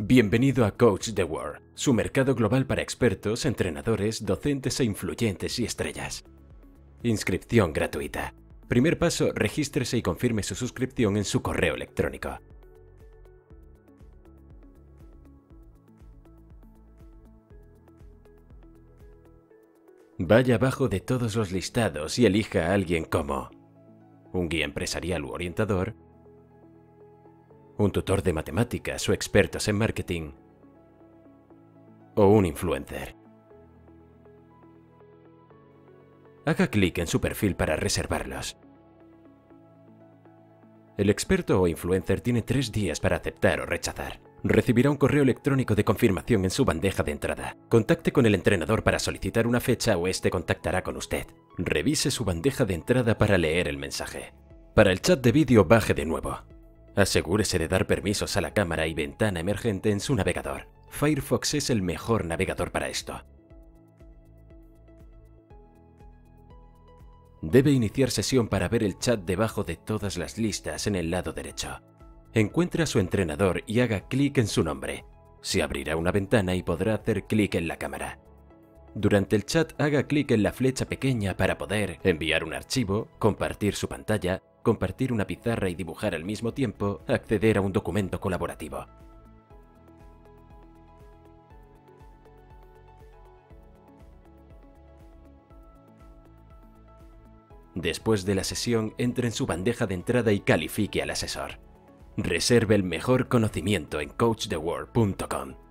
Bienvenido a Coach the World, su mercado global para expertos, entrenadores, docentes e influyentes y estrellas. Inscripción gratuita. Primer paso, regístrese y confirme su suscripción en su correo electrónico. Vaya abajo de todos los listados y elija a alguien como un guía empresarial u orientador, un tutor de matemáticas o expertos en marketing, o un influencer. Haga clic en su perfil para reservarlos. El experto o influencer tiene 3 días para aceptar o rechazar. Recibirá un correo electrónico de confirmación en su bandeja de entrada. Contacte con el entrenador para solicitar una fecha o este contactará con usted. Revise su bandeja de entrada para leer el mensaje. Para el chat de vídeo, baje de nuevo. Asegúrese de dar permisos a la cámara y ventana emergente en su navegador. Firefox es el mejor navegador para esto. Debe iniciar sesión para ver el chat debajo de todas las listas en el lado derecho. Encuentre a su entrenador y haga clic en su nombre. Se abrirá una ventana y podrá hacer clic en la cámara. Durante el chat, haga clic en la flecha pequeña para poder enviar un archivo, compartir su pantalla, compartir una pizarra y dibujar al mismo tiempo, acceder a un documento colaborativo. Después de la sesión, entre en su bandeja de entrada y califique al asesor. Reserve el mejor conocimiento en coachtheworld.com.